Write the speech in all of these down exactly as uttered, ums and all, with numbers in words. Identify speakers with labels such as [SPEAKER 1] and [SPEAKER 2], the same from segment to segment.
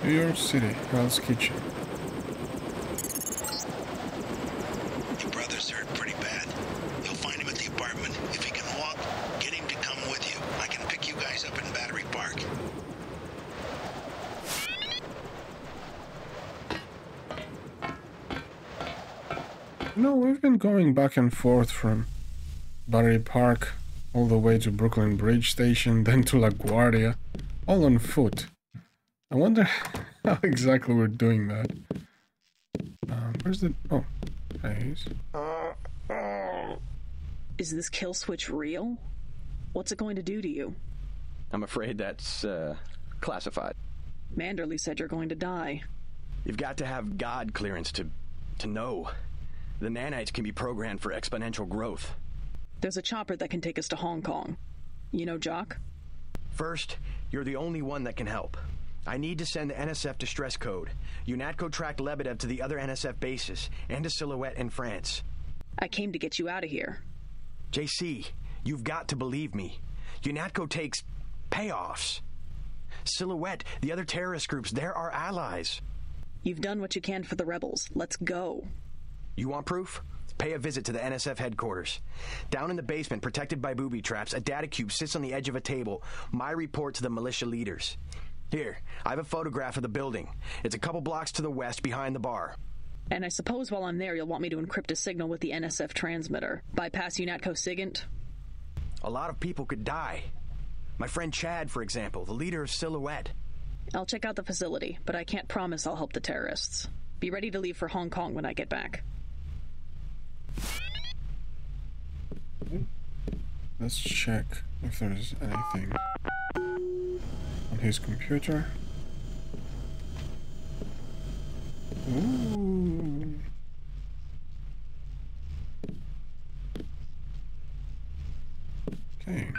[SPEAKER 1] New York City, Hell's Kitchen.
[SPEAKER 2] Your brother's hurt pretty bad. You'll find him at the apartment. If he can walk, get him to come with you. I can pick you guys up in Battery Park.
[SPEAKER 1] No, we've been going back and forth from Battery Park all the way to Brooklyn Bridge Station, then to LaGuardia, all on foot. I wonder how exactly we're doing that. Um, where's the... Oh, please.
[SPEAKER 3] Is this kill switch real? What's it going to do to you?
[SPEAKER 4] I'm afraid that's, uh, classified.
[SPEAKER 3] Manderley said you're going to die.
[SPEAKER 4] You've got to have God clearance to... to know. The nanites can be programmed for exponential growth.
[SPEAKER 3] There's a chopper that can take us to Hong Kong. You know Jock?
[SPEAKER 4] First, you're the only one that can help. I need to send the N S F distress code. UNATCO tracked Lebedev to the other N S F bases, and to Silhouette in France.
[SPEAKER 3] I came to get you out of here.
[SPEAKER 4] J C, you've got to believe me. UNATCO takes payoffs. Silhouette, the other terrorist groups, they're our allies.
[SPEAKER 3] You've done what you can for the rebels. Let's go.
[SPEAKER 4] You want proof? Pay a visit to the N S F headquarters. Down in the basement, protected by booby traps, a DataCube sits on the edge of a table. My report to the militia leaders. Here, I have a photograph of the building. It's a couple blocks to the west, behind the bar.
[SPEAKER 3] And I suppose while I'm there, you'll want me to encrypt a signal with the N S F transmitter. Bypass UNATCO SIGINT?
[SPEAKER 4] A lot of people could die. My friend Chad, for example, the leader of Silhouette.
[SPEAKER 3] I'll check out the facility, but I can't promise I'll help the terrorists. Be ready to leave for Hong Kong when I get back.
[SPEAKER 1] Let's check if there's anything on his computer. Ooh. Okay.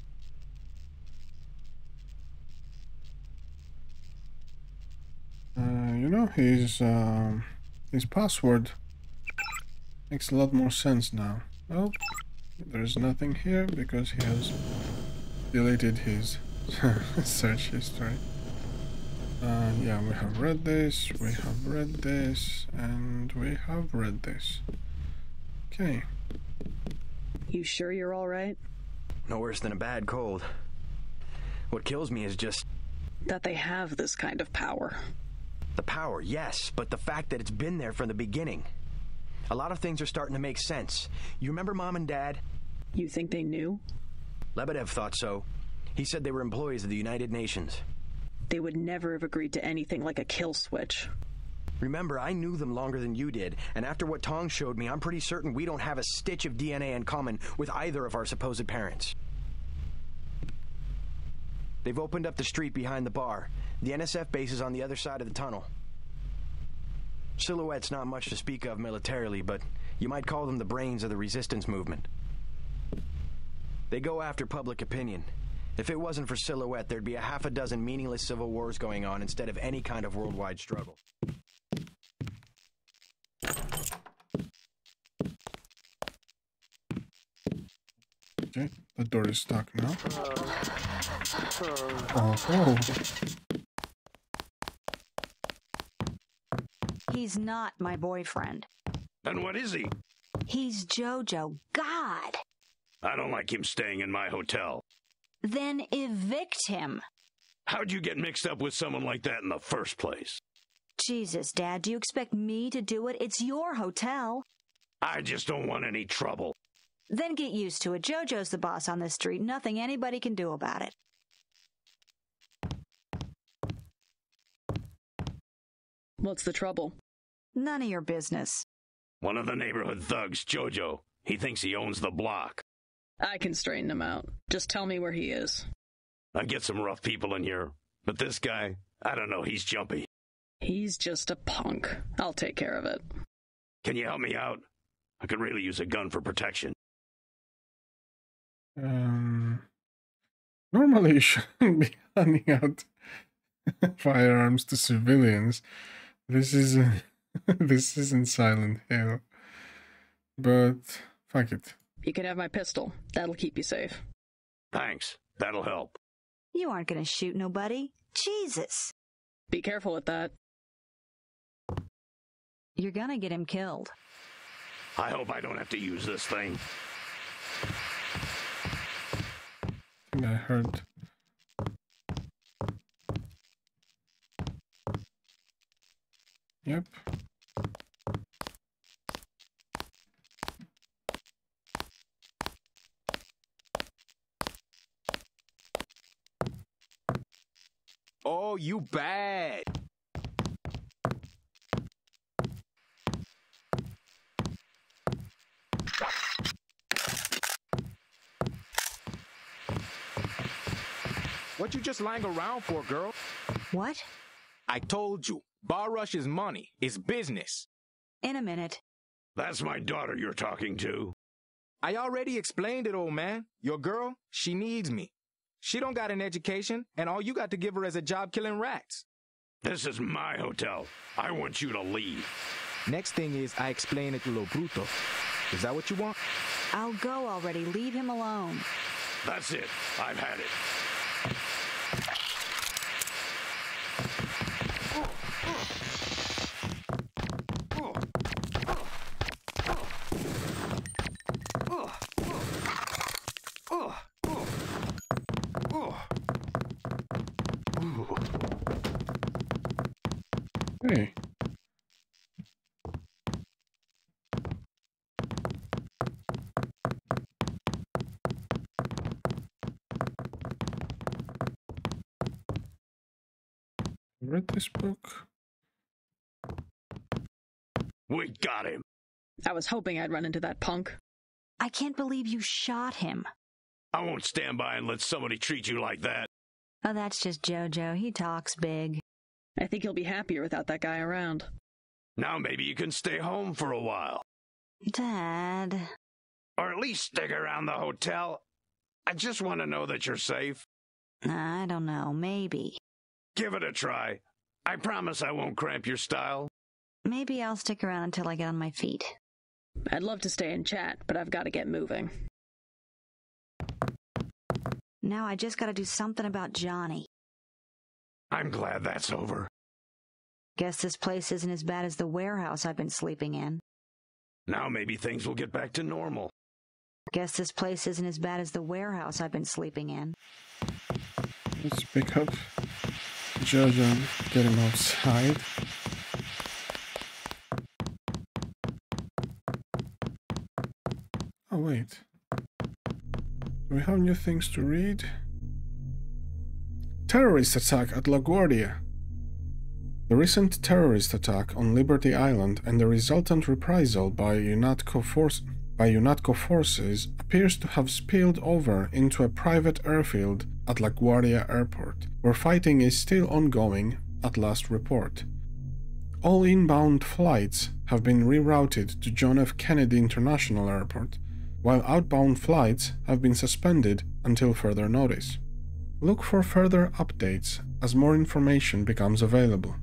[SPEAKER 1] Uh, you know, his um, his password makes a lot more sense now. Oh, there's nothing here because he has deleted his search history. Uh, yeah, we have read this, we have read this, and we have read this. Okay.
[SPEAKER 3] You sure you're all right?
[SPEAKER 4] No worse than a bad cold. What kills me is just...
[SPEAKER 3] that they have this kind of power.
[SPEAKER 4] The power, yes, but the fact that it's been there from the beginning. A lot of things are starting to make sense. You remember Mom and Dad?
[SPEAKER 3] You think they knew?
[SPEAKER 4] Lebedev thought so. He said they were employees of the United Nations.
[SPEAKER 3] They would never have agreed to anything like a kill switch.
[SPEAKER 4] Remember, I knew them longer than you did, and after what Tong showed me, I'm pretty certain we don't have a stitch of D N A in common with either of our supposed parents. They've opened up the street behind the bar. The N S F base is on the other side of the tunnel. Silhouette's not much to speak of militarily, but you might call them the brains of the resistance movement. They go after public opinion. If it wasn't for Silhouette, there'd be a half a dozen meaningless civil wars going on instead of any kind of worldwide struggle.
[SPEAKER 1] Okay, the door is stuck now. Oh, oh.
[SPEAKER 5] He's not my boyfriend.
[SPEAKER 6] Then what is he?
[SPEAKER 5] He's Jojo. God!
[SPEAKER 6] I don't like him staying in my hotel.
[SPEAKER 5] Then evict him.
[SPEAKER 6] How'd you get mixed up with someone like that in the first place?
[SPEAKER 5] Jesus, Dad, do you expect me to do it? It's your hotel.
[SPEAKER 6] I just don't want any trouble.
[SPEAKER 5] Then get used to it. Jojo's the boss on this street. Nothing anybody can do about it.
[SPEAKER 3] What's the trouble?
[SPEAKER 5] None of your business.
[SPEAKER 6] One of the neighborhood thugs, Jojo. He thinks he owns the block.
[SPEAKER 3] I can straighten him out. Just tell me where he is.
[SPEAKER 6] I get some rough people in here, but this guy, I don't know, he's jumpy.
[SPEAKER 3] He's just a punk. I'll take care of it.
[SPEAKER 6] Can you help me out? I could really use a gun for protection.
[SPEAKER 1] Um, normally you shouldn't be handing out firearms to civilians. This is uh, this isn't Silent Hill, but fuck it.
[SPEAKER 3] You can have my pistol. That'll keep you safe.
[SPEAKER 6] Thanks. That'll help.
[SPEAKER 5] You aren't going to shoot nobody. Jesus.
[SPEAKER 3] Be careful with that.
[SPEAKER 5] You're gonna get him killed.
[SPEAKER 6] I hope I don't have to use this thing.
[SPEAKER 1] I think I heard. Yep.
[SPEAKER 7] Oh, you bad. What you just lying around for, girl?
[SPEAKER 5] What?
[SPEAKER 7] I told you, Bar Rush is money, it's business.
[SPEAKER 5] In a minute.
[SPEAKER 6] That's my daughter you're talking to.
[SPEAKER 7] I already explained it, old man. Your girl, she needs me. She don't got an education, and all you got to give her is a job killing rats.
[SPEAKER 6] This is my hotel. I want you to leave.
[SPEAKER 7] Next thing is I explain it to Lo Bruto. Is that what you want?
[SPEAKER 5] I'll go already. Leave him alone.
[SPEAKER 6] That's it. I've had it.
[SPEAKER 1] Hey. Read this book.
[SPEAKER 6] We got him.
[SPEAKER 3] I was hoping I'd run into that punk.
[SPEAKER 5] I can't believe you shot him.
[SPEAKER 6] I won't stand by and let somebody treat you like that.
[SPEAKER 5] Oh, that's just Jojo. He talks big.
[SPEAKER 3] I think he'll be happier without that guy around.
[SPEAKER 6] Now maybe you can stay home for a while.
[SPEAKER 5] Dad.
[SPEAKER 6] Or at least stick around the hotel. I just want to know that you're safe.
[SPEAKER 5] I don't know. Maybe.
[SPEAKER 6] Give it a try. I promise I won't cramp your style.
[SPEAKER 5] Maybe I'll stick around until I get on my feet.
[SPEAKER 3] I'd love to stay and chat, but I've got to get moving.
[SPEAKER 5] Now I just got to do something about Johnny.
[SPEAKER 6] I'm glad that's over.
[SPEAKER 5] Guess this place isn't as bad as the warehouse I've been sleeping in.
[SPEAKER 6] Now maybe things will get back to normal.
[SPEAKER 5] Guess this place isn't as bad as the warehouse I've been sleeping in.
[SPEAKER 1] Let's pick up Jojo and get him outside. Oh wait. Do we have new things to read? Terrorist attack at LaGuardia. The recent terrorist attack on Liberty Island and the resultant reprisal by UNATCO, force, by UNATCO forces appears to have spilled over into a private airfield at LaGuardia Airport, where fighting is still ongoing at last report. All inbound flights have been rerouted to John F. Kennedy International Airport, while outbound flights have been suspended until further notice. Look for further updates as more information becomes available.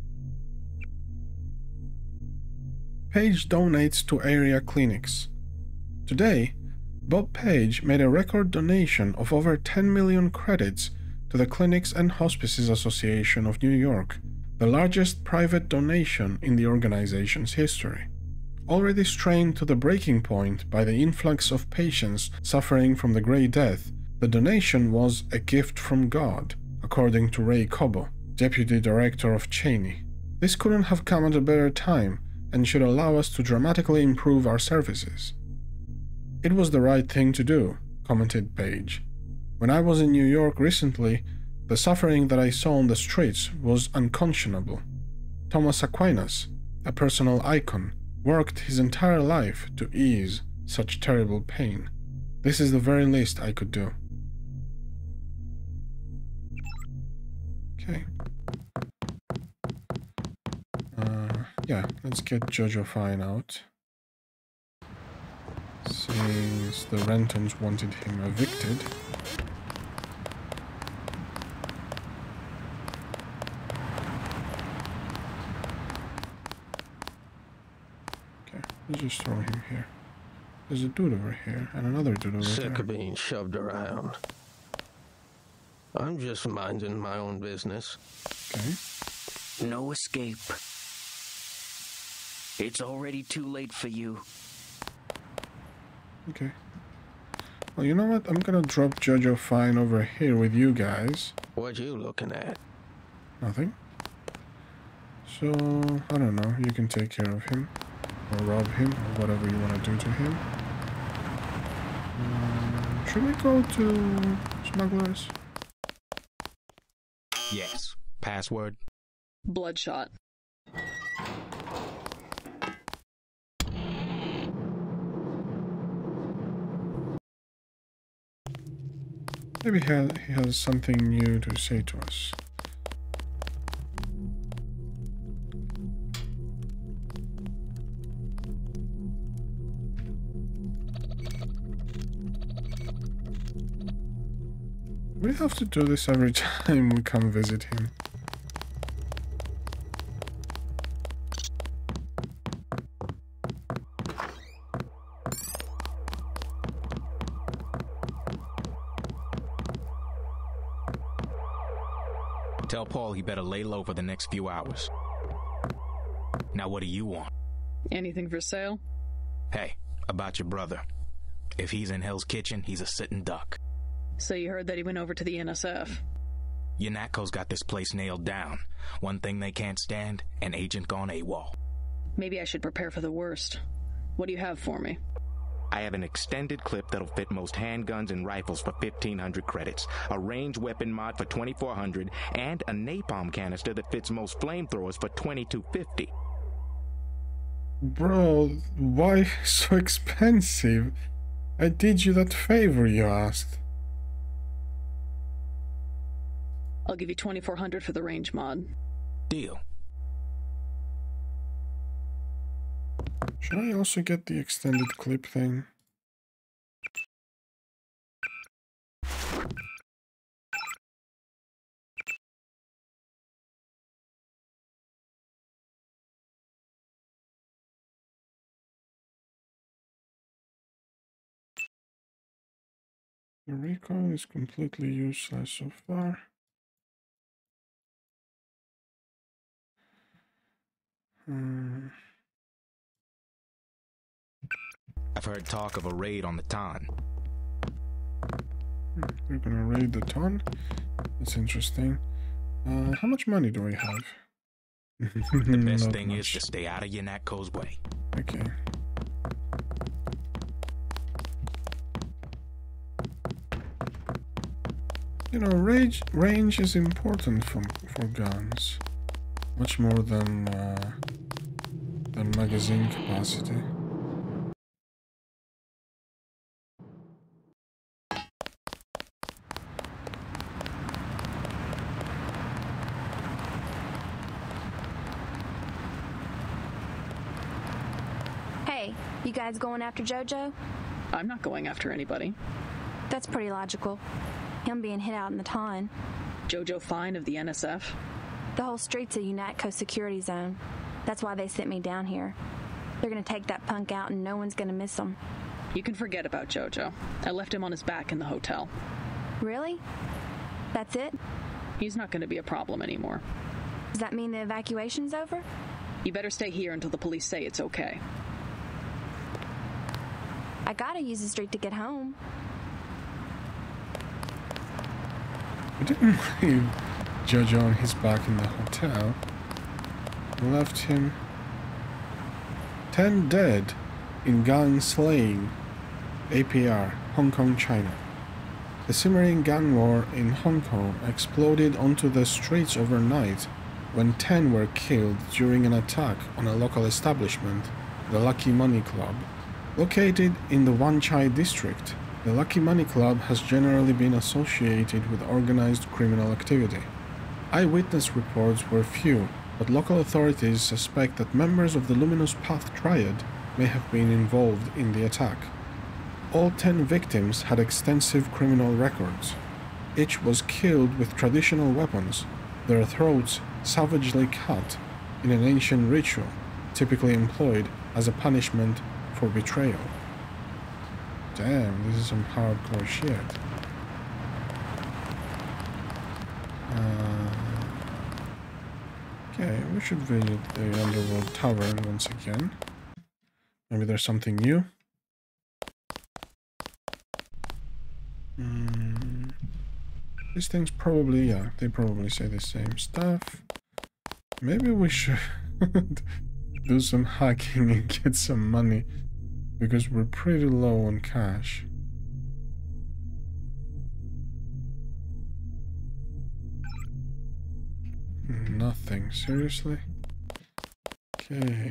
[SPEAKER 1] Page donates to area clinics. Today, Bob Page made a record donation of over ten million credits to the Clinics and Hospices Association of New York, the largest private donation in the organization's history. Already strained to the breaking point by the influx of patients suffering from the Grey Death, the donation was a gift from God, according to Ray Cobo, deputy director of Cheney. This couldn't have come at a better time and should allow us to dramatically improve our services. It was the right thing to do, commented Page. When I was in New York recently, the suffering that I saw on the streets was unconscionable. Thomas Aquinas, a personal icon, worked his entire life to ease such terrible pain. This is the very least I could do. Okay. Uh, yeah, let's get Jojo Fine out. Since the Rentons wanted him evicted. Okay, let's just throw him here. There's a dude over here, and another dude over
[SPEAKER 8] Sick
[SPEAKER 1] there.
[SPEAKER 8] of being shoved around. I'm just minding my own business.
[SPEAKER 1] Okay.
[SPEAKER 8] No escape. It's already too late for you.
[SPEAKER 1] Okay. Well, you know what? I'm gonna drop Jojo Fine over here with you guys.
[SPEAKER 7] What you looking at?
[SPEAKER 1] Nothing. So, I don't know. You can take care of him. Or rob him. Or whatever you want to do to him. Um, should we go to Smugglers?
[SPEAKER 7] Yes. Password?
[SPEAKER 3] Bloodshot.
[SPEAKER 1] Maybe he has, he has something new to say to us. We have to do this every time we come visit him.
[SPEAKER 7] Tell Paul he better lay low for the next few hours. Now what do you want?
[SPEAKER 3] Anything for sale?
[SPEAKER 7] Hey, about your brother. If he's in Hell's Kitchen, he's a sitting duck.
[SPEAKER 3] So you heard that he went over to the N S F?
[SPEAKER 7] UNATCO's got this place nailed down. One thing they can't stand, an agent gone AWOL.
[SPEAKER 3] Maybe I should prepare for the worst. What do you have for me?
[SPEAKER 7] I have an extended clip that'll fit most handguns and rifles for fifteen hundred credits, a range weapon mod for twenty-four hundred, and a napalm canister that fits most flamethrowers for twenty-two fifty.
[SPEAKER 1] Bro, why so expensive? I did you that favor you asked.
[SPEAKER 3] I'll give you twenty-four hundred for the range mod.
[SPEAKER 7] Deal.
[SPEAKER 1] Should I also get the extended clip thing? The recoil is completely useless so far. Hmm.
[SPEAKER 7] I've heard talk of a raid on the Ton.
[SPEAKER 1] We're gonna raid the Ton. That's interesting. Uh, how much money do we have?
[SPEAKER 7] The best
[SPEAKER 1] Not
[SPEAKER 7] thing
[SPEAKER 1] much.
[SPEAKER 7] is to stay out of UNATCO's way.
[SPEAKER 1] Okay. You know, range range is important for for guns, much more than uh, than magazine capacity.
[SPEAKER 9] Hey, you guys going after Jojo?
[SPEAKER 3] I'm not going after anybody.
[SPEAKER 9] That's pretty logical. Him being hit out in the Ton.
[SPEAKER 3] Jojo Fine of the N S F?
[SPEAKER 9] The whole street's a UNATCO security zone. That's why they sent me down here. They're gonna take that punk out and no one's gonna miss him.
[SPEAKER 3] You can forget about Jojo. I left him on his back in the hotel.
[SPEAKER 9] Really? That's it?
[SPEAKER 3] He's not going to be a problem anymore.
[SPEAKER 9] Does that mean the evacuation's over?
[SPEAKER 3] You better stay here until the police say it's okay.
[SPEAKER 9] I gotta use the street to get home.
[SPEAKER 1] We didn't leave Jojo on his back in the hotel. We left him ten dead in gun slaying. A P R, Hong Kong, China. The simmering gun war in Hong Kong exploded onto the streets overnight when ten were killed during an attack on a local establishment, the Lucky Money Club. Located in the Wan Chai district, the Lucky Money Club has generally been associated with organized criminal activity. Eyewitness reports were few, but local authorities suspect that members of the Luminous Path Triad may have been involved in the attack. All ten victims had extensive criminal records. Each was killed with traditional weapons, their throats savagely cut in an ancient ritual, typically employed as a punishment for betrayal. Damn, this is some hardcore shit. Uh, Okay, we should visit the Underworld Tavern once again. Maybe there's something new. Mm. These things probably, yeah, they probably say the same stuff. Maybe we should do some hacking and get some money, because we're pretty low on cash. Nothing, seriously? Okay.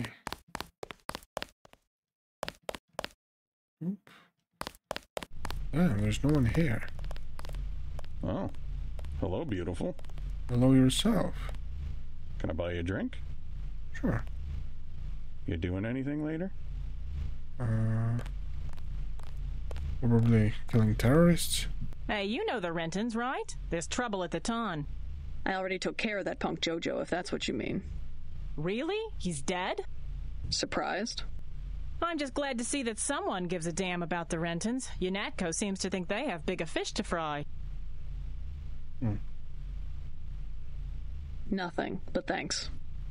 [SPEAKER 1] Oop. Damn, there's no one here.
[SPEAKER 10] Oh. Hello, beautiful.
[SPEAKER 1] Hello yourself.
[SPEAKER 10] Can I buy you a drink?
[SPEAKER 1] Sure.
[SPEAKER 10] You doing anything later?
[SPEAKER 1] Uh... Probably killing terrorists?
[SPEAKER 11] Hey, you know the Rentons, right? There's trouble at the Ton.
[SPEAKER 3] I already took care of that punk Jojo, if that's what you mean.
[SPEAKER 11] Really? He's dead?
[SPEAKER 3] Surprised?
[SPEAKER 11] I'm just glad to see that someone gives a damn about the Rentons. UNATCO seems to think they have bigger fish to fry.
[SPEAKER 1] Hmm.
[SPEAKER 3] Nothing, but thanks.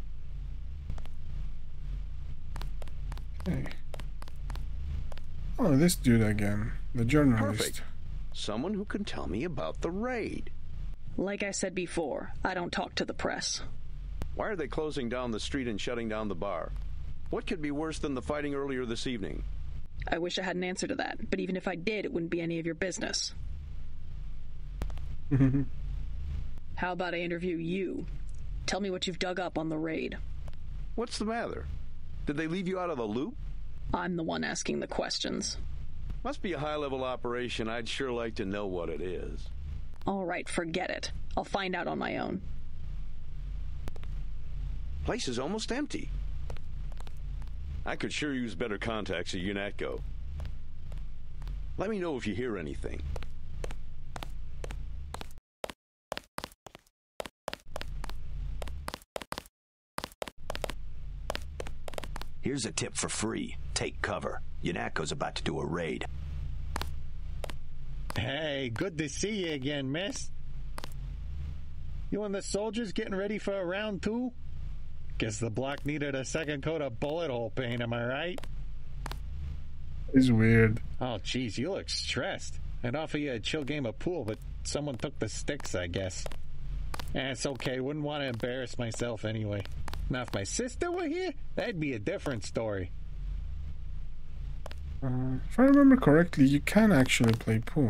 [SPEAKER 1] Okay. Oh, this dude again. The journalist.
[SPEAKER 6] Perfect. Someone who can tell me about the raid.
[SPEAKER 3] Like I said before, I don't talk to the press.
[SPEAKER 6] Why are they closing down the street and shutting down the bar? What could be worse than the fighting earlier this evening?
[SPEAKER 3] I wish I had an answer to that, but even if I did, it wouldn't be any of your business. How about I interview you? Tell me what you've dug up on the raid.
[SPEAKER 6] What's the matter? Did they leave you out of the loop?
[SPEAKER 3] I'm the one asking the questions.
[SPEAKER 6] Must be a high-level operation. I'd sure like to know what it is.
[SPEAKER 3] All right, forget it. I'll find out on my own.
[SPEAKER 6] Place is almost empty. I could sure use better contacts at UNATCO. Let me know if you hear anything.
[SPEAKER 2] Here's a tip for free. Take cover. UNATCO's about to do a raid.
[SPEAKER 12] Hey, good to see you again, miss. You and the soldiers getting ready for a round two? Guess the block needed a second coat of bullet hole paint, am I right?
[SPEAKER 1] It's weird.
[SPEAKER 12] Oh, jeez, you look stressed. I'd offer you a chill game of pool, but someone took the sticks, I guess. Eh, it's okay. Wouldn't want to embarrass myself anyway. Now, if my sister were here, that'd be a different story.
[SPEAKER 1] Uh, if I remember correctly, you can actually play pool.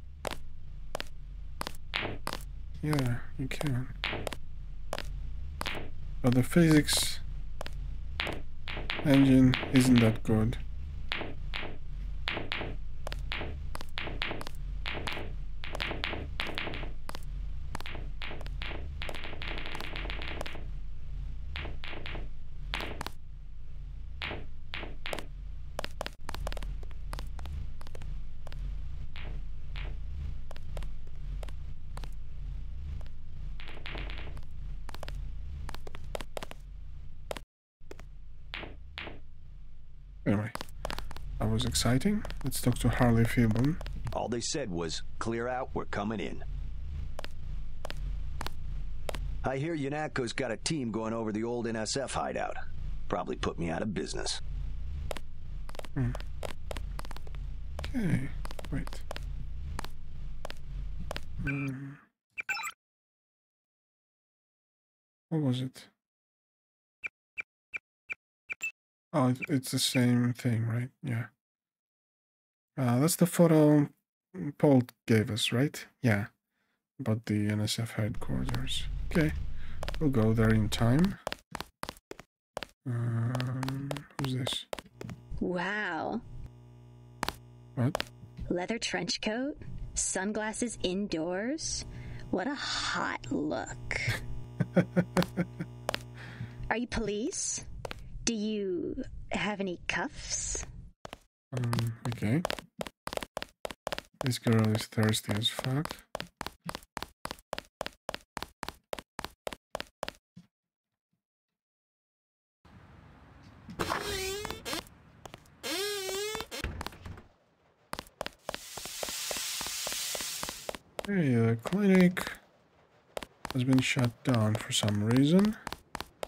[SPEAKER 1] Yeah, you can. But the physics engine isn't that good. Anyway, that was exciting. Let's talk to Harley Filben.
[SPEAKER 2] All they said was, clear out, we're coming in. I hear UNATCO's got a team going over the old N S F hideout. Probably put me out of business.
[SPEAKER 1] Hmm. Okay, wait. Um, what was it? Oh, it, it's the same thing, right? Yeah. Uh, that's the photo Paul gave us, right? Yeah. About the N S F headquarters. Okay. We'll go there in time. Um, who's this?
[SPEAKER 13] Wow.
[SPEAKER 1] What?
[SPEAKER 13] Leather trench coat? Sunglasses indoors? What a hot look. Are you police? Do you have any cuffs?
[SPEAKER 1] Um, okay. This girl is thirsty as fuck. Hey, the clinic has been shut down for some reason.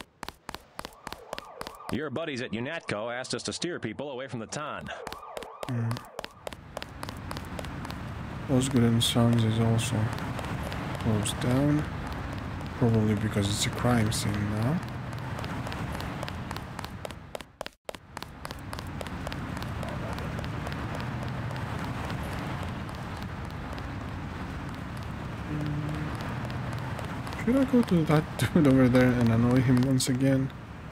[SPEAKER 14] Your buddies at UNATCO asked us to steer people away from the town.
[SPEAKER 1] Mm. Osgood and Sons is also closed down. Probably because it's a crime scene now. Should I go to that dude over there and annoy him once again?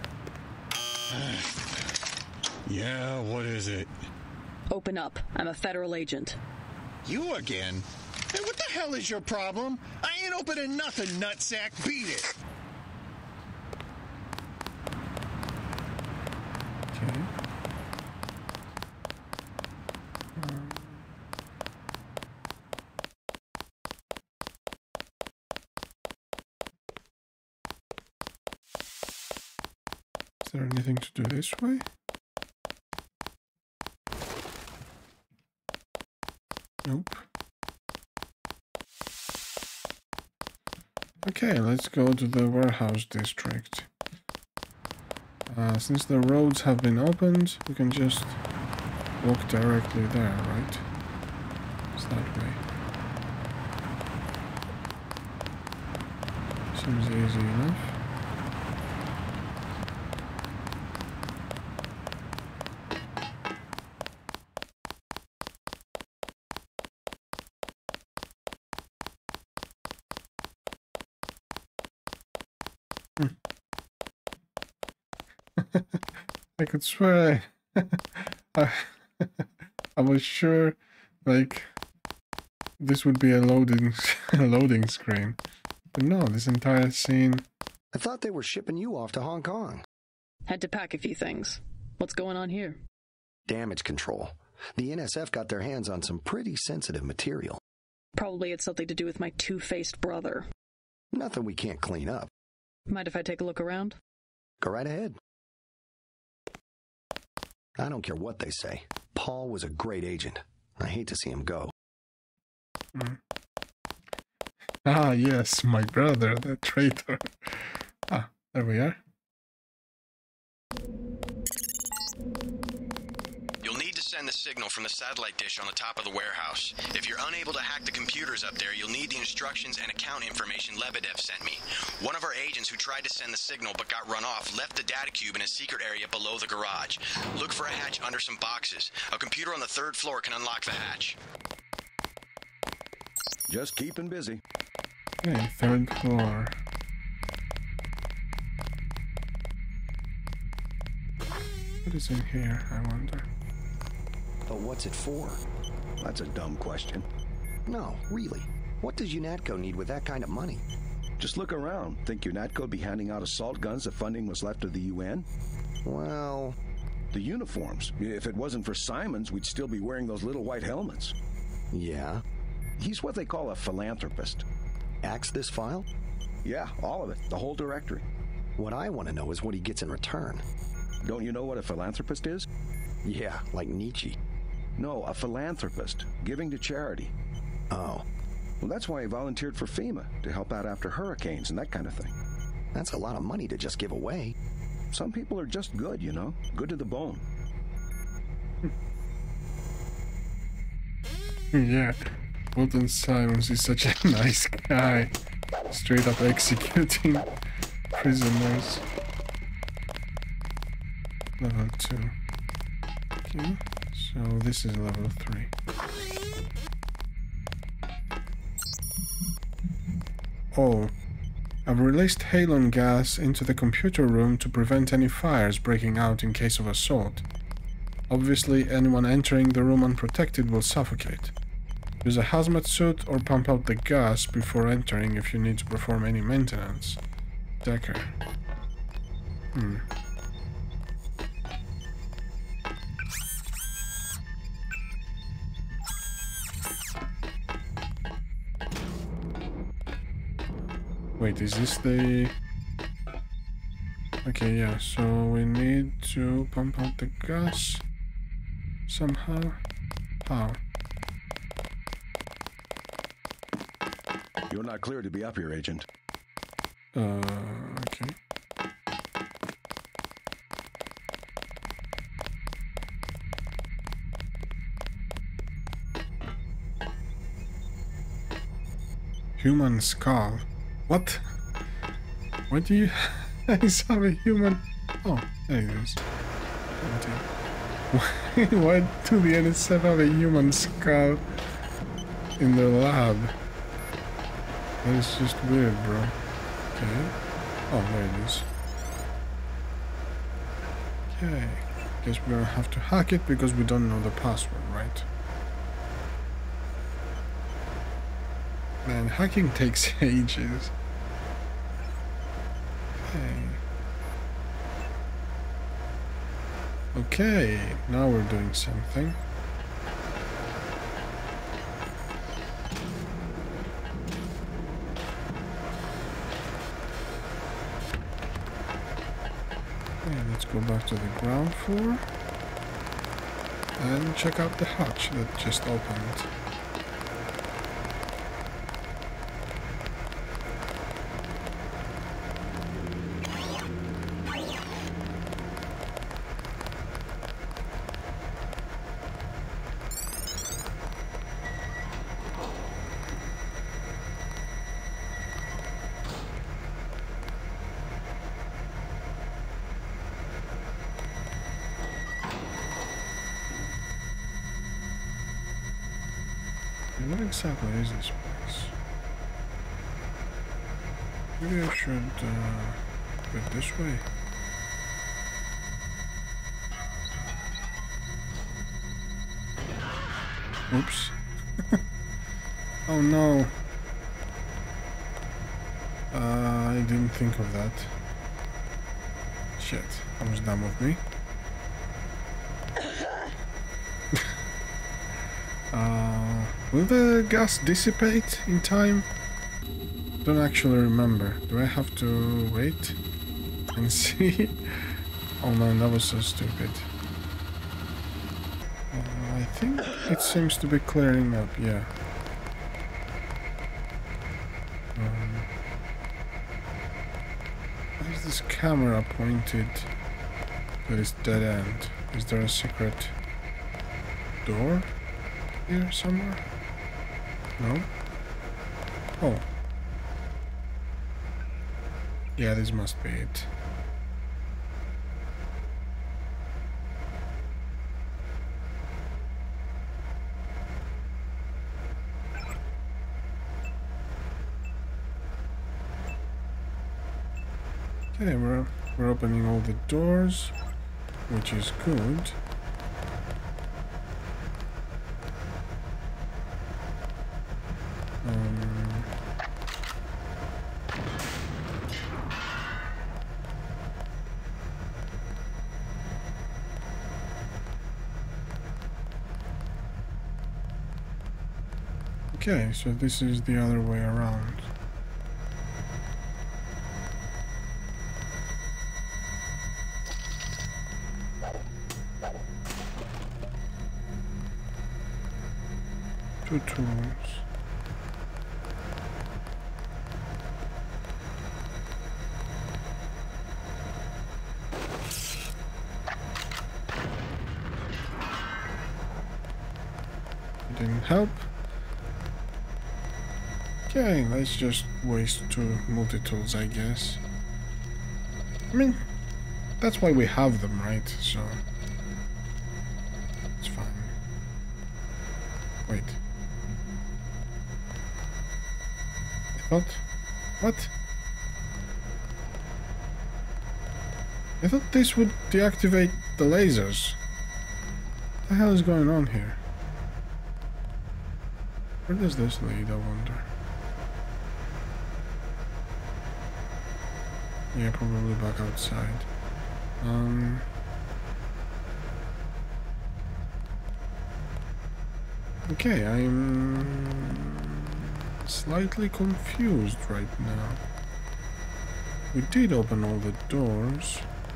[SPEAKER 10] Yeah, what is it?
[SPEAKER 3] Open up. I'm a federal agent.
[SPEAKER 15] You again? Hey, what the hell is your problem? I ain't opening nothing, nutsack. Beat it.
[SPEAKER 1] Okay. Um. Is there anything to do this way? Nope. Okay, let's go to the warehouse district. Uh, since the roads have been opened, we can just walk directly there, right? It's that way. Seems easy enough. I could swear I, I was sure like this would be a loading a loading screen, but no, this entire scene.
[SPEAKER 4] I thought they were shipping you off to Hong Kong.
[SPEAKER 3] Had to pack a few things. What's going on here?
[SPEAKER 4] Damage control. The N S F got their hands on some pretty sensitive material.
[SPEAKER 3] Probably it's something to do with my two-faced brother.
[SPEAKER 4] Nothing we can't clean up.
[SPEAKER 3] Mind if I take a look around?
[SPEAKER 4] Go right ahead. I don't care what they say. Paul was a great agent. I hate to see him go.
[SPEAKER 1] Mm. Ah, yes, my brother, the traitor. Ah, there we are.
[SPEAKER 4] You'll need to send the signal from the satellite dish on the top of the warehouse. If you're unable to hack the computers up there, you'll need the instructions and account information Lebedev sent me. One of our agents who tried to send the signal but got run off left the DataCube in a secret area below the garage. Look for a hatch under some boxes. A computer on the third floor can unlock the hatch.
[SPEAKER 6] Just keeping busy.
[SPEAKER 1] Okay, third floor. What is in here, I wonder?
[SPEAKER 4] But what's it for?
[SPEAKER 6] That's a dumb question.
[SPEAKER 4] No, really. What does UNATCO need with that kind of money?
[SPEAKER 6] Just look around. Think UNATCO would be handing out assault guns if funding was left of the U N?
[SPEAKER 4] Well...
[SPEAKER 6] The uniforms. If it wasn't for Simons, we'd still be wearing those little white helmets.
[SPEAKER 4] Yeah?
[SPEAKER 6] He's what they call a philanthropist.
[SPEAKER 4] Axe this file?
[SPEAKER 6] Yeah, all of it. The whole directory.
[SPEAKER 4] What I want to know is what he gets in return.
[SPEAKER 6] Don't you know what a philanthropist is?
[SPEAKER 4] Yeah, like Nietzsche.
[SPEAKER 6] No, a philanthropist. Giving to charity.
[SPEAKER 4] Oh.
[SPEAKER 6] Well, that's why he volunteered for FEMA, to help out after hurricanes and that kind of thing.
[SPEAKER 4] That's a lot of money to just give away.
[SPEAKER 6] Some people are just good, you know? Good to the bone.
[SPEAKER 1] Yeah, Hilton Simons is such a nice guy. Straight up executing prisoners. Level two. Okay, so this is level three. Oh, I've released halon gas into the computer room to prevent any fires breaking out in case of assault. Obviously, anyone entering the room unprotected will suffocate. Use a hazmat suit or pump out the gas before entering if you need to perform any maintenance. Decker. Hmm. Wait, is this the... Okay, yeah, so we need to pump out the gas somehow. How?
[SPEAKER 6] You're not clear to be up here, Agent.
[SPEAKER 1] Uh, okay. Human skull. What? Why do you guys have a human? Oh, there it is. Why, why do the N S F have a human skull in their lab? That is just weird, bro. Okay. Oh, there it is. Okay. Guess we're gonna have to hack it because we don't know the password, right? Man, hacking takes ages. Okay. Okay, now we're doing something. Okay, let's go back to the ground floor and check out the hatch that just opened. What exactly is this place? Maybe I should uh, go this way. Oops. Oh no. Uh, I didn't think of that. Shit, that was dumb of me. uh... Will the gas dissipate in time? Don't actually remember. Do I have to wait and see? Oh man, that was so stupid. Uh, I think it seems to be clearing up, yeah. Um, why is this camera pointed to this dead end? Is there a secret door here somewhere? No? Oh. Yeah, this must be it. Okay, we're, we're opening all the doors, which is good. Okay, so this is the other way around. Two tools. It didn't help. Okay, let's just waste two multi-tools, I guess. I mean, that's why we have them, right? So, it's fine. Wait. I thought... What? I thought this would deactivate the lasers. What the hell is going on here? Where does this lead, I wonder? Yeah, probably back outside. Um... Okay, I'm slightly confused right now. We did open all the doors.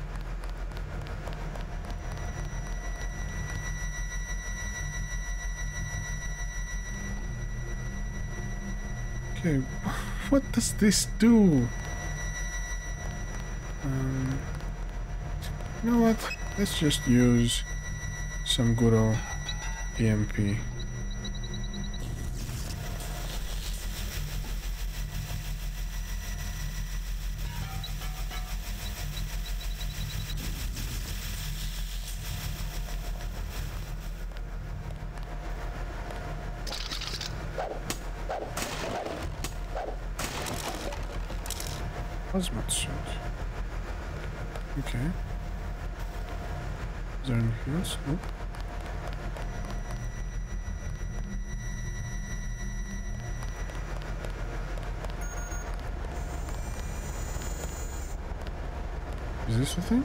[SPEAKER 1] Okay, what does this do? Um, you know what? Let's just use some good old E M P. hazmat suit. Okay. Is there anything else? Nope. Is this the thing?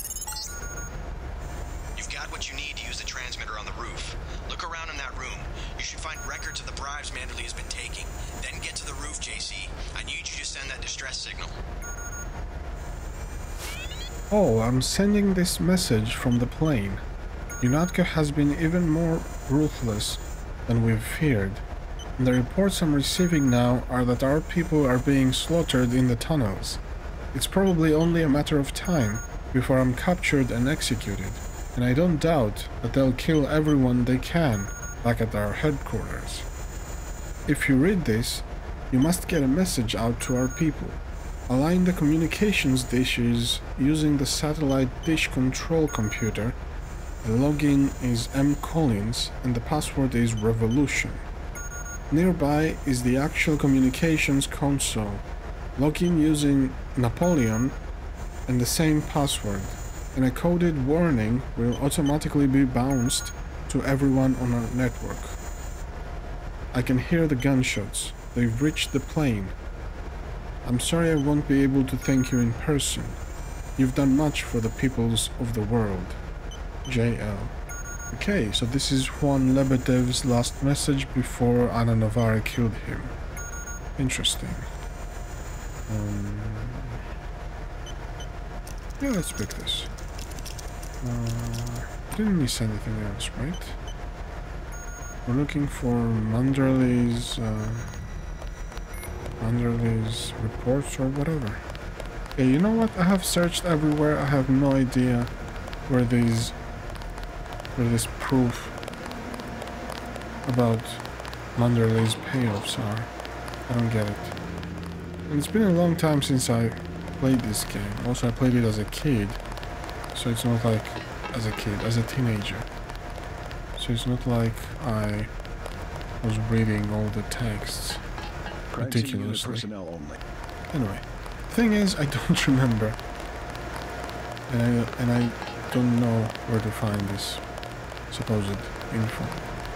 [SPEAKER 4] You've got what you need to use the transmitter on the roof. Look around in that room. You should find records of the bribes Manderley has been taking. Then get to the roof, J C. I need you to send that distress signal.
[SPEAKER 1] Oh, I'm sending this message from the plane. UNATCO has been even more ruthless than we've feared. And the reports I'm receiving now are that our people are being slaughtered in the tunnels. It's probably only a matter of time before I'm captured and executed, and I don't doubt that they'll kill everyone they can back at our headquarters. If you read this, you must get a message out to our people. Align the communications dishes using the satellite dish control computer. The login is M Collins and the password is Revolution. Nearby is the actual communications console. Log in using Napoleon and the same password, and a coded warning will automatically be bounced to everyone on our network. I can hear the gunshots. They've reached the plane. I'm sorry I won't be able to thank you in person. You've done much for the peoples of the world. J L. Okay, so this is Juan Lebedev's last message before Ana Navarre killed him. Interesting. Um, yeah, let's pick this. Uh, didn't miss anything else, right? We're looking for Manderley's, uh, Manderley's reports or whatever. Okay, you know what? I have searched everywhere. I have no idea where these, where this proof about Manderley's payoffs are. I don't get it. And it's been a long time since I played this game. Also, I played it as a kid, so it's not like as a kid, as a teenager. So it's not like I was reading all the texts ridiculously.
[SPEAKER 2] Personnel only.
[SPEAKER 1] Anyway, thing is, I don't remember, and I and I don't know where to find this supposed info.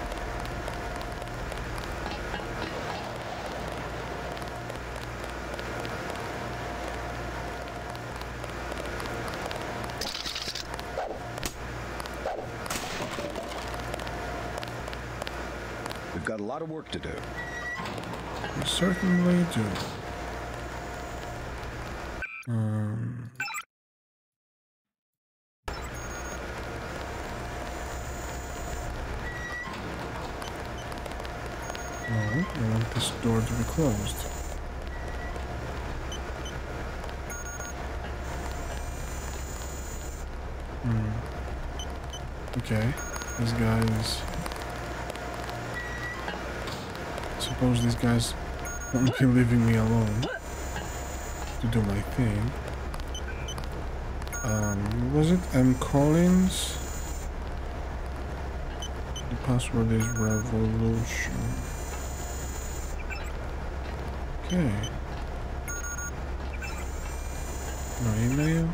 [SPEAKER 2] We've got a lot of work to do.
[SPEAKER 1] We certainly do. Um... No, I want this door to be closed. Hmm. Okay, these guys... Suppose these guys won't be leaving me alone to do my thing. Um, was it M Collins? The password is Revolution. Okay. No email.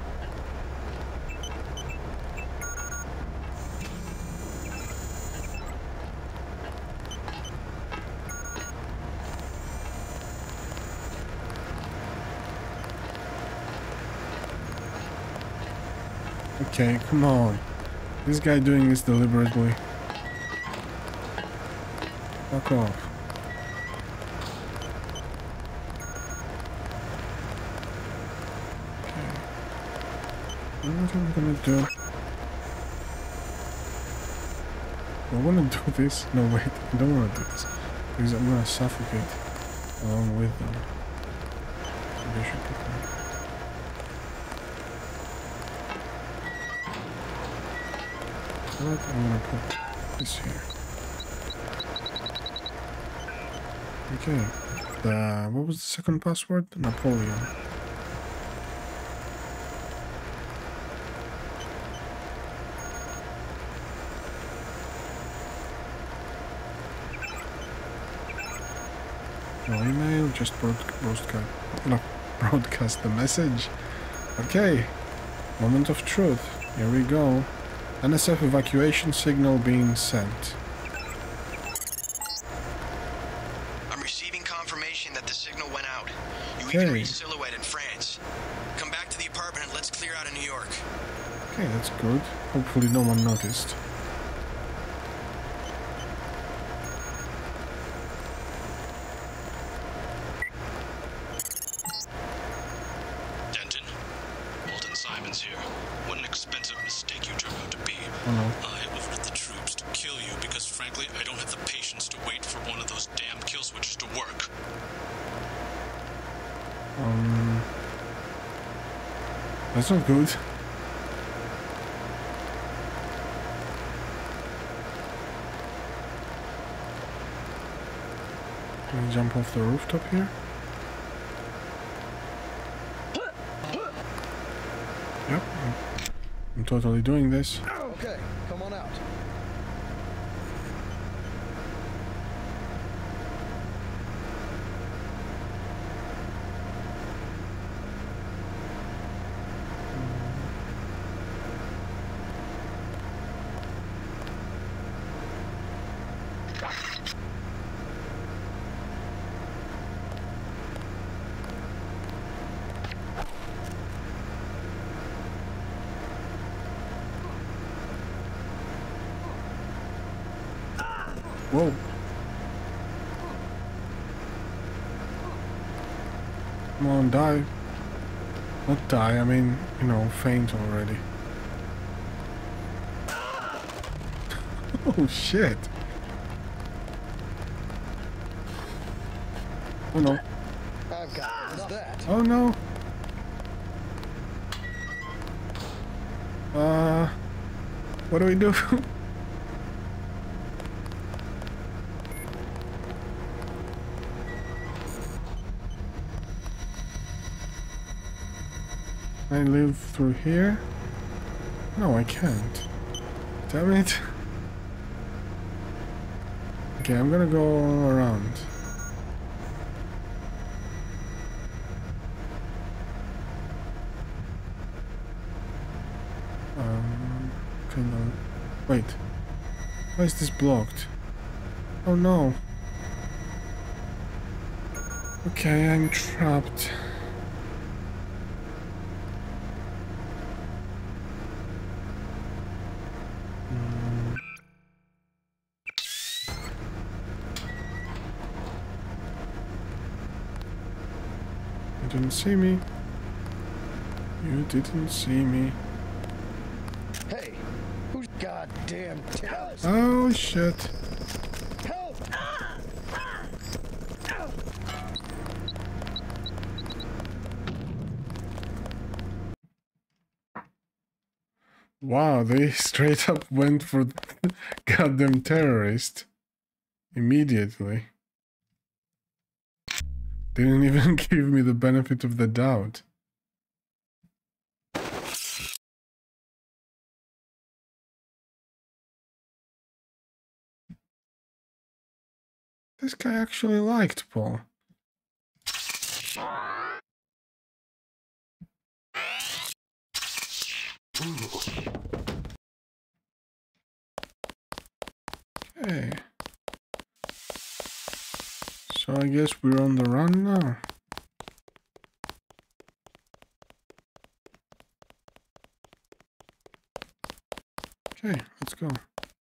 [SPEAKER 1] Okay, come on. This guy doing this deliberately. Fuck off. Okay. You know what I'm gonna do? I wanna do this. No, wait. I don't wanna do this. Because I'm gonna suffocate along with them. So they should pick me. What? I'm gonna put this here. Okay. The, what was the second password? Napoleon. No email, just broadcast. No, broadcast the message. Okay, moment of truth. Here we go. N S F evacuation signal being sent.
[SPEAKER 4] I'm receiving confirmation that the signal went out. You
[SPEAKER 1] Okay.
[SPEAKER 4] even reached Silhouette in France. Come back to the apartment and let's clear out of New York.
[SPEAKER 1] Okay, that's good. Hopefully no one noticed.
[SPEAKER 16] Denton, Walton Simons here. What an expensive mistake you turned out to be.
[SPEAKER 1] Oh no.
[SPEAKER 16] I ordered the troops to kill you because, frankly, I don't have the patience to wait for one of those damn kill switches to work.
[SPEAKER 1] Um, that's not good. Can we jump off the rooftop here? Yep, I'm, I'm totally doing this.
[SPEAKER 4] Okay, come on out.
[SPEAKER 1] Whoa. Come on, die. Not die, I mean, you know, faint already. Oh shit. Oh no.
[SPEAKER 4] I've got that.
[SPEAKER 1] Oh no. Uh, what do we do? Can I live through here? No, I can't. Damn it. Okay, I'm gonna go around. Um, okay, no. Wait. Why is this blocked? Oh no. Okay, I'm trapped. You didn't see me. You didn't see me.
[SPEAKER 4] Hey, who's goddamn terrorist?
[SPEAKER 1] Oh shit.
[SPEAKER 4] Help!
[SPEAKER 1] Wow, they straight up went for the goddamn terrorist immediately. Didn't even give me the benefit of the doubt. This guy actually liked Paul. Okay. So I guess we're on the run now. Okay, let's go.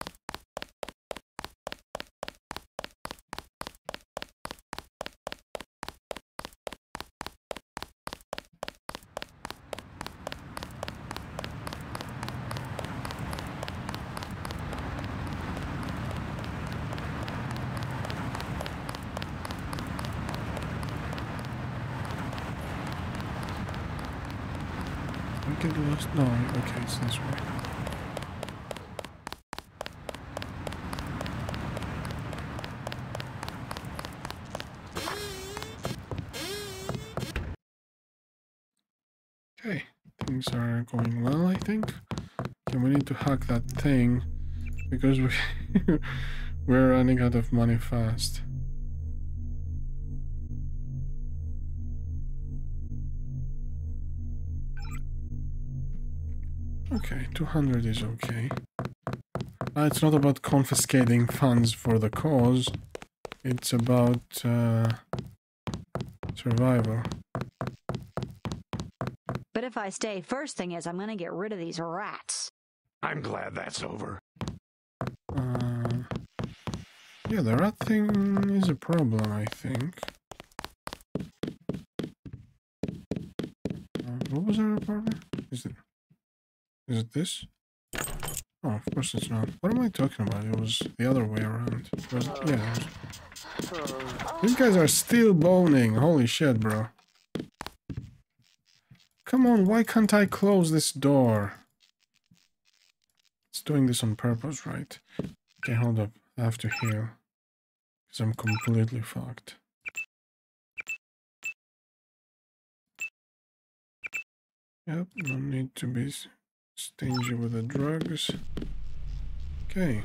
[SPEAKER 1] Get lost? No, okay, it's this way. Okay, things are going well, I think. Okay, we need to hack that thing because we we're running out of money fast. Okay, two hundred is okay. Uh, it's not about confiscating funds for the cause. It's about uh, survival.
[SPEAKER 5] But if I stay, first thing is I'm gonna get rid of these rats.
[SPEAKER 17] I'm glad that's over.
[SPEAKER 1] Uh, yeah, the rat thing is a problem, I think. Uh, what was our apartment? Is it? Is it this? Oh, of course it's not. What am I talking about? It was the other way around. It was, yeah. It was... These guys are still boning. Holy shit, bro. Come on, why can't I close this door? It's doing this on purpose, right? Okay, hold up. I have to heal. Because I'm completely fucked. Yep, no need to be stingy with the drugs. Okay.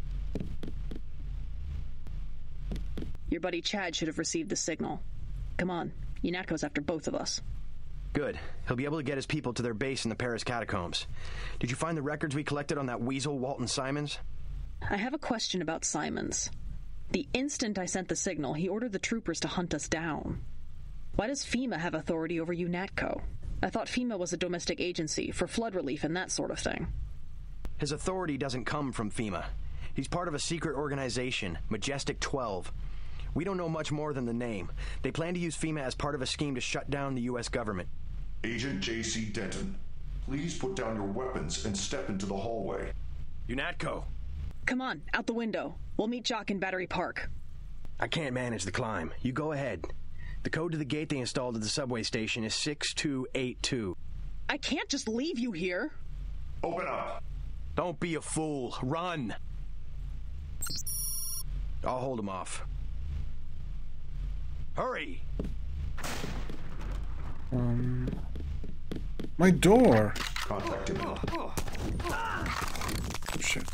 [SPEAKER 3] Your buddy Chad should have received the signal. Come on, UNATCO's after both of us.
[SPEAKER 4] Good. He'll be able to get his people to their base in the Paris catacombs. Did you find the records we collected on that weasel, Walton Simons?
[SPEAKER 3] I have a question about Simons. The instant I sent the signal, he ordered the troopers to hunt us down. Why does FEMA have authority over UNATCO? I thought FEMA was a domestic agency for flood relief and that sort of thing.
[SPEAKER 4] His authority doesn't come from FEMA. He's part of a secret organization, Majestic twelve. We don't know much more than the name. They plan to use FEMA as part of a scheme to shut down the U S government.
[SPEAKER 18] Agent J C Denton, please put down your weapons and step into the hallway.
[SPEAKER 4] UNATCO!
[SPEAKER 3] Come on, out the window. We'll meet Jock in Battery Park.
[SPEAKER 4] I can't manage the climb. You go ahead. The code to the gate they installed at the subway station is six two eight two.
[SPEAKER 3] I can't just leave you here.
[SPEAKER 18] Open up.
[SPEAKER 4] Don't be a fool. Run. I'll hold him off. Hurry.
[SPEAKER 1] Um, my door.
[SPEAKER 18] Contact him.
[SPEAKER 1] Oh, shit.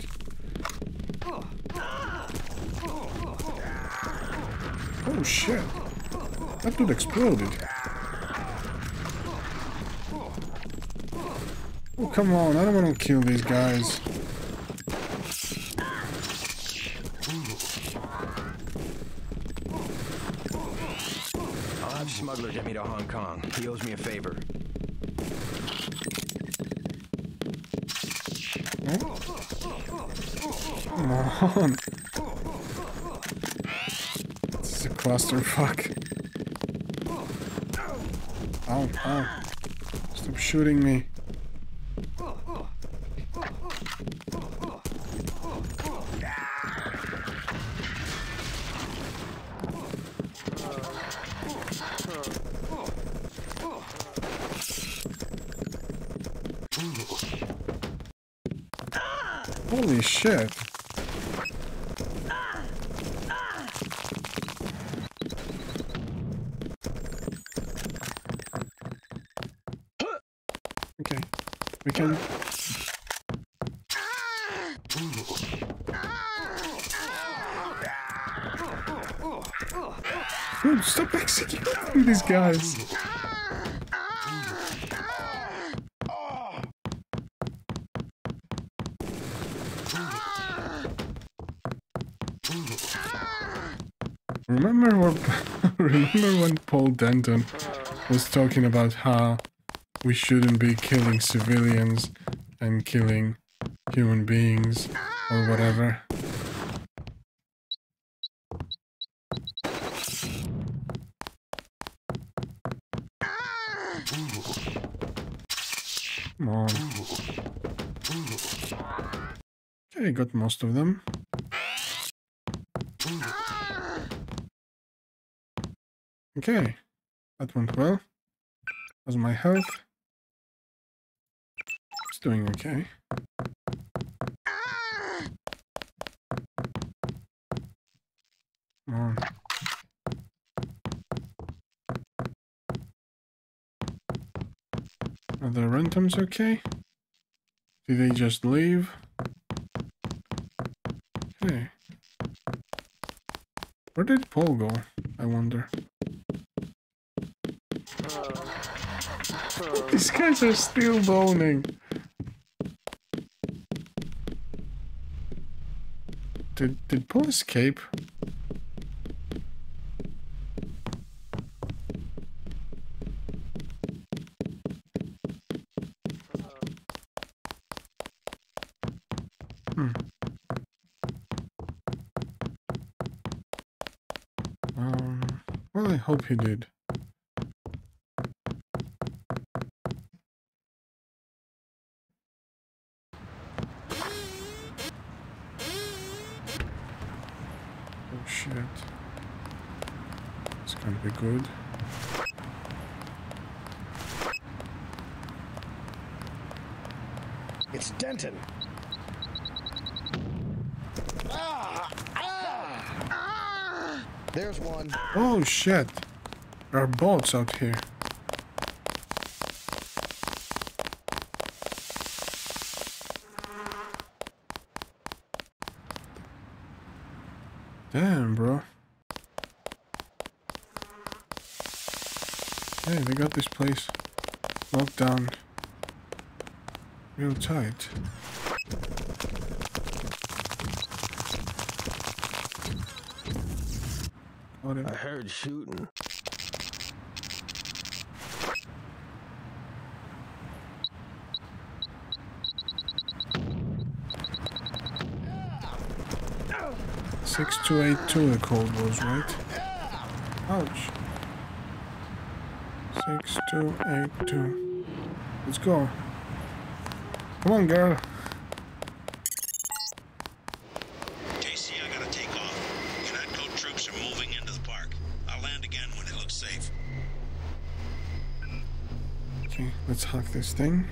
[SPEAKER 1] Oh shit. That dude exploded. Oh, come on. I don't want to kill these guys.
[SPEAKER 4] I'll have Smuggler get me to Hong Kong. He owes me a favor.
[SPEAKER 1] Oh. Come on. This is a clusterfuck. Ow, ow. Stop shooting me. Holy shit. Okay, we can... Dude, stop executing these guys. Remember what, remember when Paul Denton was talking about how we shouldn't be killing civilians and killing human beings or whatever? Come on. Okay, got most of them. Okay, that went well. How's my health? It's doing okay. Come on. Are the Rentons okay? Did they just leave? Okay. Where did Paul go, I wonder? These guys are still boning. Did, did Paul escape? Hmm. Um, well, I hope he did. Oh shit. It's gonna be good.
[SPEAKER 4] It's Denton. Ah, ah, ah. There's one.
[SPEAKER 1] Oh shit. There are boats out here. Damn, bro. Hey, they got this place locked down real tight. Got it.
[SPEAKER 4] I heard shooting.
[SPEAKER 1] six two eight two the code was, right? Ouch. six two eight two. Let's go. Come on, girl.
[SPEAKER 2] J C, I gotta take off. UNATCO troops are moving into the park. I'll land again when it looks safe.
[SPEAKER 1] Okay, let's hack this thing.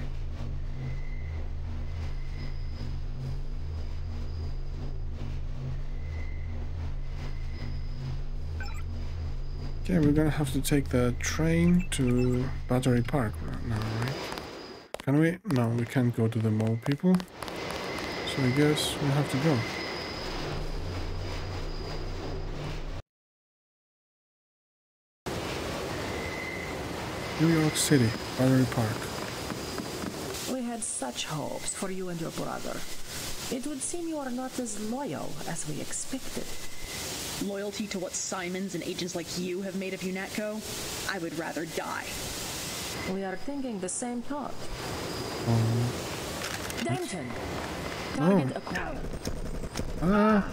[SPEAKER 1] Okay, we're gonna have to take the train to Battery Park now, right? Can we? No, we can't go to the mall, people. So I guess we have to go. New York City, Battery Park.
[SPEAKER 19] We had such hopes for you and your brother. It would seem you are not as loyal as we expected.
[SPEAKER 3] Loyalty to what Simons and agents like you have made of UNATCO? I would rather die.
[SPEAKER 19] We are thinking the same thought.
[SPEAKER 1] Um,
[SPEAKER 19] Denton! Target
[SPEAKER 1] oh.
[SPEAKER 19] acquired.
[SPEAKER 1] Ah.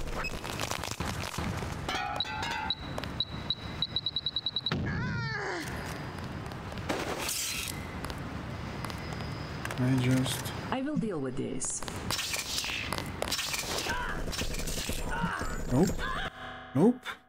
[SPEAKER 1] I just...
[SPEAKER 19] I will deal with this.
[SPEAKER 1] Nope. Nope.